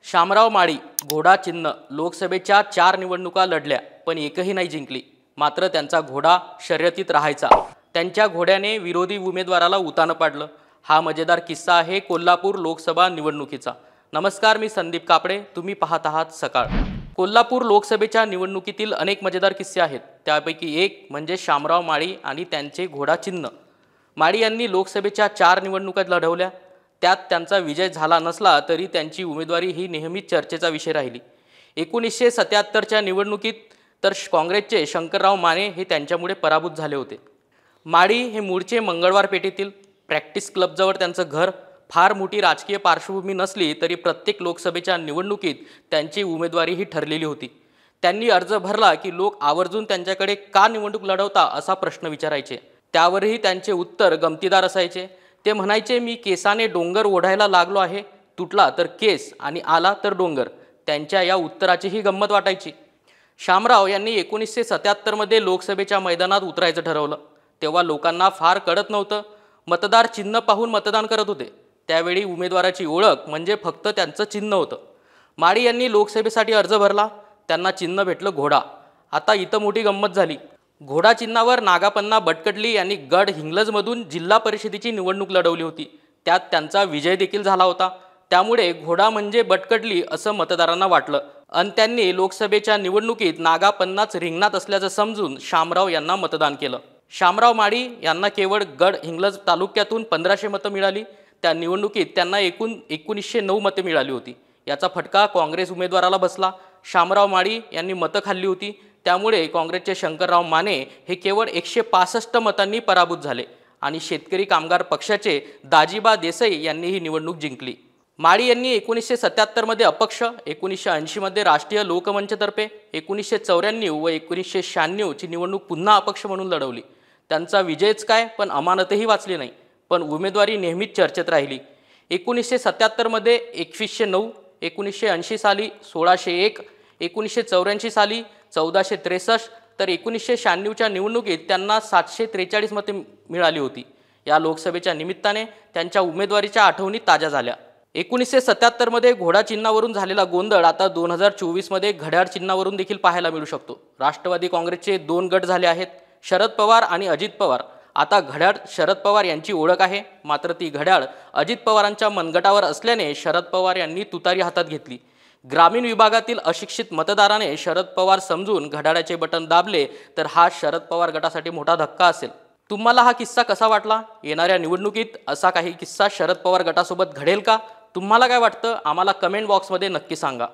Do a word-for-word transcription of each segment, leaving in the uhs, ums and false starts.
शामराव माळी घोडा चिन्ह लोकसभेच्या चार निवडणुका लढल्या पण एकही नाही जिंकली। मात्र त्यांचा घोडा शर्यतीत राहायचा। त्यांच्या घोड्याने विरोधी उमेदवाराला उतानं पाडलं। हा मजेदार किस्सा आहे कोल्हापूर लोकसभा निवडणुकीचा। नमस्कार, मी संदीप कापडे, तुम्ही पाहत आहात सकाळ। कोल्हापूर लोकसभेच्या निवडणुकीतील अनेक मजेदार किस्से आहेत। त्यापैकी एक म्हणजे शामराव माळी आणि त्यांचे घोडा चिन्ह। माळी यांनी लोकसभेच्या चार निवडणुका लढवल्या। त्यात त्यांचा विजय झाला नसला तरी त्यांची उमेदवारी ही नेहमीच चर्चेचा विषय राहिली। एकोणीसशे सत्याहत्तरच्या निवडणुकीत तर काँग्रेसचे शंकरराव माने हे त्यांच्यामुळे पराभूत झाले होते। माळी हे मूळचे मंगळवार पेठेतील प्रॅक्टिस क्लबजवळ त्यांचं घर। फार मोठी राजकीय पार्श्वभूमी नसली तरी प्रत्येक लोकसभेच्या निवडणुकीत त्यांची उमेदवारी ही ठरलेली होती। त्यांनी अर्ज भरला की लोक आवर्जून त्यांच्याकडे का निवडणूक लढवता असा प्रश्न विचारायचे। त्यावरही त्यांचे उत्तर गमतीदार असायचे। ते म्हणायचे, मी केसाने डोंगर ओढायला लागलो आहे, तुटला तर केस आणि आला तर डोंगर। त्यांच्या या उत्तराची ही गंमत वाटायची। शामराव यांनी एकोणीसशे सत्याहत्तरमध्ये लोकसभेच्या मैदानात उतरायचं ठरवलं। तेव्हा लोकांना फार कळत नव्हतं। मतदार चिन्ह पाहून मतदान करत होते। त्यावेळी उमेदवाराची ओळख म्हणजे फक्त त्यांचं चिन्ह होतं। माळी यांनी लोकसभेसाठी अर्ज भरला। त्यांना चिन्ह भेटलं घोडा। आता इथं मोठी गंमत झाली। घोडा चिन्हावर नागापन्ना बटकटली यांनी गड हिंग्लजमधून जिल्हा परिषदेची निवडणूक लढवली होती। त्यात त्यांचा विजय देखील झाला होता। त्यामुळे घोडा म्हणजे बटकटली असं मतदारांना वाटलं आणि त्यांनी लोकसभेच्या निवडणुकीत नागापन्नाच रिंगणात असल्याचं समजून शामराव यांना मतदान केलं। शामराव माळी यांना केवळ गड हिंग्लज तालुक्यातून पंधराशे मतं मिळाली। त्या निवडणुकीत त्यांना एकूण एकोणीसशे नऊ मते मिळाली होती। याचा फटका काँग्रेस उमेदवाराला बसला। शामराव माळी यांनी मतं खाल्ली होती। त्यामुळे काँग्रेसचे शंकरराव माने हे केवळ एकशे पासष्ट मतांनी पराभूत झाले आणि शेतकरी कामगार पक्षाचे दाजीबा देसाई यांनी ही निवडणूक जिंकली। माळी यांनी एकोणीसशे सत्याहत्तरमध्ये अपक्ष, एकोणीसशे ऐंशीमध्ये राष्ट्रीय लोकमंचतर्फे, एकोणीसशे चौऱ्याण्णव व एकोणीसशे शहाण्णवची निवडणूक पुन्हा अपक्ष म्हणून लढवली। त्यांचा विजयच काय पण अमानतही वाचली नाही, पण उमेदवारी नेहमीच चर्चेत राहिली। एकोणीसशे सत्याहत्तरमध्ये एकवीसशे नऊ, एकोणीसशे ऐंशी साली सोळाशे एक, एकोणीसशे चौऱ्याऐंशी साली चौदाशे त्रेसष्ट तर एकोणीसशे शहाण्णवच्या निवडणुकीत त्यांना सातशे त्रेचाळीस मते मिळाली होती। या लोकसभेच्या निमित्ताने त्यांच्या उमेदवारीच्या आठवणी ताज्या झाल्या। एकोणीसशे सत्याहत्तरमध्ये घोडा चिन्हावरून झालेला गोंधळ आता दोन हजार चोवीसमध्ये घड्याळ चिन्हावरून देखील पाहायला मिळू शकतो। राष्ट्रवादी काँग्रेसचे दोन गट झाले आहेत, शरद पवार आणि अजित पवार। आता घड्याळ शरद पवार यांची ओळख आहे, मात्र ती घड्याळ अजित पवारांच्या मनगटावर असल्याने शरद पवार यांनी तुतारी हातात घेतली। ग्रामीण विभागातील अशिक्षित मतदाराने शरद पवार समजून घड्याळाचे बटन दाबले तर हा शरद पवार गटासाठी मोठा धक्का असेल। तुम्हाला हा किस्सा कसा वाटला? येणाऱ्या निवडणुकीत असा काही किस्सा शरद पवार गटासोबत घडेल का? तुम्हाला काय वाटतं? आम्हाला कमेंट बॉक्समध्ये नक्की सांगा।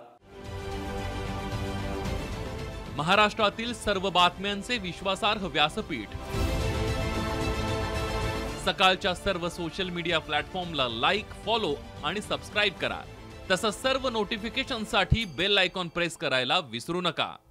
महाराष्ट्रातील सर्व बातम्यांचे विश्वासार्ह व्यासपीठ सकाळच्या सर्व सोशल मीडिया प्लॅटफॉर्मला लाईक, फॉलो आणि सबस्क्राईब करा। तसंच सर्व नोटिफिकेशनसाठी बेल आयकॉन प्रेस करायला विसरू नका।